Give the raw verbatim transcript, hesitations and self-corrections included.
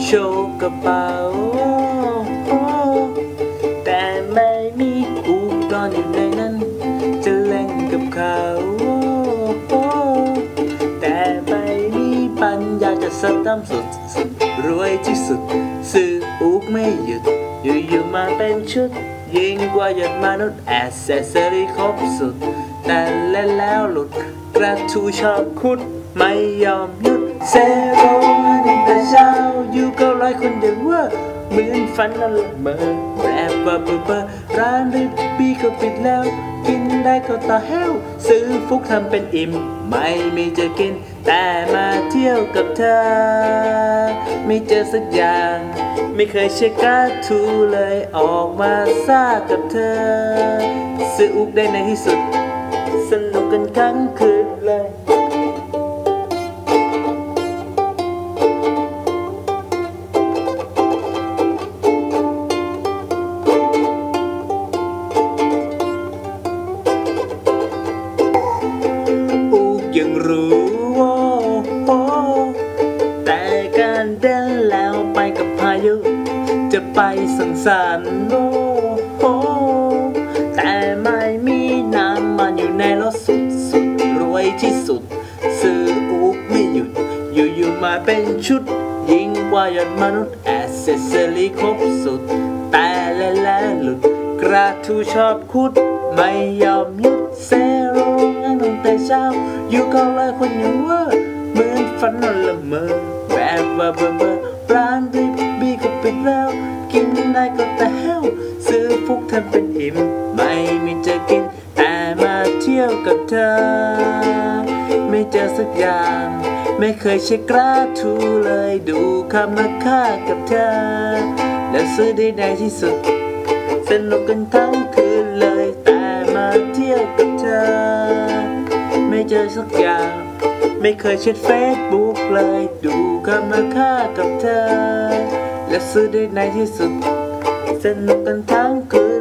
โชว์กระเป๋าแต่ไม่มีอุปกรณ์อยู่ในนั้นจะเล่นกับเขาแต่ไม่มีปัญญาจะสตัมสุดรวยที่สุดซื้ออุกไม่หยุดอยู่ๆมาเป็นชุดยิ่งกว่าหยดมนุษย์แอสเซสซอรี่ครบสุดแต่เล่นแล้วหลุดกระทูชอบคุดไม่ยอมหยุดเซโร่ตั้งแต่เช้าอยู่ก็ร้อยคนเดียวว่าเหมือนฝันละเมอแรบเบอร์เบอร์เบอร์ร้านริบบี้ก็ปิดแล้วกินได้ก็ต่อแห้วซื้อฟุกทำเป็นอิ่มไม่มีจะกินแต่มาเที่ยวกับเธอไม่เจอสักอย่างไม่เคยเช็คการ์ตูเลยออกมาซ่ากับเธอซื้ออุกได้ในที่สุดสนุกกันทั้งคืนเลยยังรู้แต่การเดินแล้วไปกับพายุจะไปสังสรรค์แต่ไม่มีน้ำมันอยู่ในรถสุดสุดรวยที่สุดซื้ออุกไม่หยุดอยู่ๆมาเป็นชุดยิ่งกว่าหยดมนุษย์แอสเซสซอรี่ครบสุดแต่และและหลุดกระทูชอบคุดไม่ยอมหยุดเซโร่งั้นตั้งแต่เช้าอยู่ก็เลยคนยังว่าเหมือนฝันนอนละเมอแบบว่าเบอร์เบอร์ร้านริบบี้ก็ปิดแล้วกินได้ก็แต่แห้วซื้อฟุกทำเป็นอิ่มไม่มีจะกินแต่มาเที่ยวกับเธอไม่เจอสักอย่างไม่เคยเช็คกระทูเลยดูคำราคากับเธอแล้วซื้อได้ในที่สุดสนุกกันทั้งคืนเลยแต่มาเที่ยวกับเธอไม่เจอสักอย่างไม่เคยเช็คเฟซบุ๊กเลยดูคำราคากับเธอและซื้อได้ในที่สุดสนุกกันทั้งคืน